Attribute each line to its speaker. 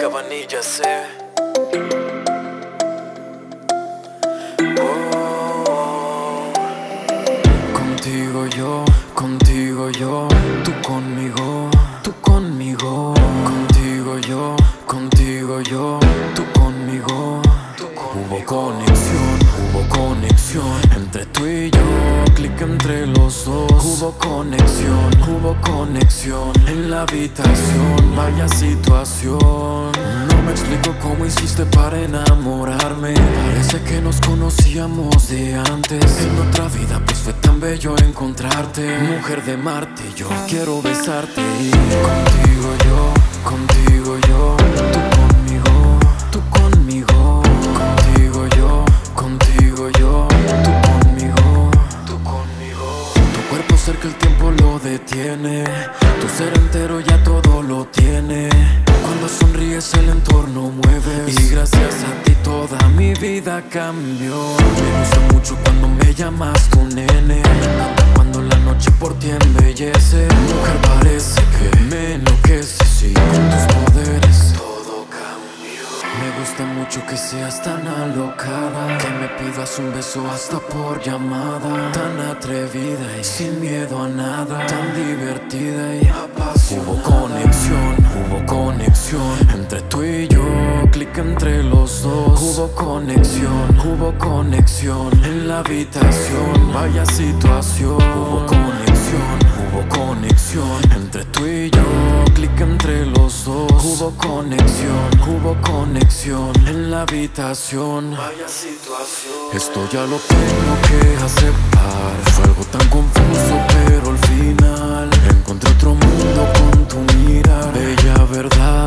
Speaker 1: Cabanillas, oh. Contigo yo, tú conmigo, contigo yo, tú conmigo. Hubo conexión entre tú y yo, clic entre los dos. Hubo conexión en la habitación, vaya situación. No me explico cómo hiciste para enamorarme. Parece que nos conocíamos de antes. En otra vida pues fue tan bello encontrarte. Mujer de Marte, yo quiero besarte. Y contigo yo, tú conmigo, tú conmigo. Contigo yo, tú conmigo. Tu cuerpo cerca el tiempo lo detiene. Tu ser entero ya todo lo tiene. Cuando sonríes el entorno mueves. Y gracias a ti toda mi vida cambió. Me gusta mucho cuando me llamas tu nene. Me encanta cuando la noche por ti embellece. Mujer, parece que me enloqueces. Sí, con tus poderes todo cambió. Me gusta mucho que seas tan alocada, que me pidas un beso hasta por llamada. Tan atrevida y sin miedo a nada, tan divertida y apasionada. Hubo conexión entre tú y yo, clic entre los dos. Hubo conexión en la habitación, vaya situación. Hubo conexión entre tú y yo, clic entre los dos. Hubo conexión en la habitación, vaya situación. Esto ya lo tengo que aceptar. Fue algo tan confuso pero al final encontré otro mundo con tu mirada. Bella verdad.